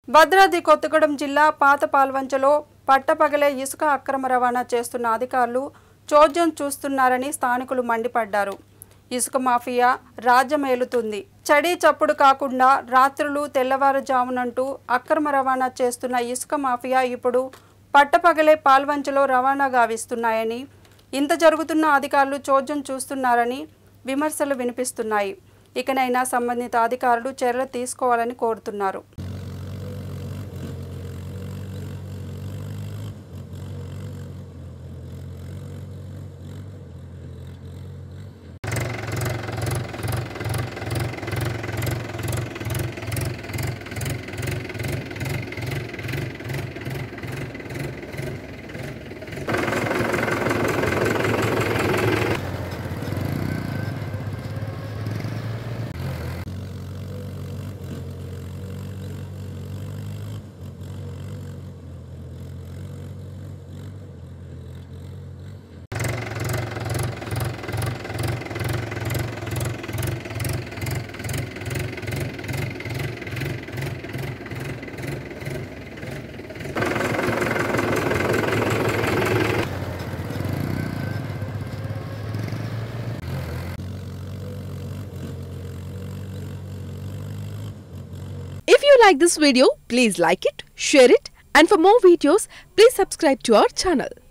భద్రాద్రి కొత్తగూడెం జిల్లా పాత పాల్వంచలో పట్టపగలే ఇసుక అక్రమ రవాణా చేస్తున్న అధికారులు చోద్యం చూస్తున్నారని స్థానికులు మండిపడ్డారు. ఇసుక మాఫియా రాజ్యమేలుతుంది. చడి చప్పుడు కాకుండా రాత్రులు తెల్లవారుజామునంటూ అక్రమ రవాణా చేస్తున్న ఇసుక మాఫియా ఇప్పుడు పట్టపగలే పాల్వంచలో రవాణా గావిస్తున్నాయని, ఇంత జరుగుతున్న అధికారులు చోద్యం చూస్తున్నారని విమర్శలు వినిపిస్తున్నాయి. ఇకనైనా సంబంధిత అధికారులు చర్యలు తీసుకోవాలని కోరుతున్నారు. If you like this video, please like it, share it, and for more videos, please subscribe to our channel.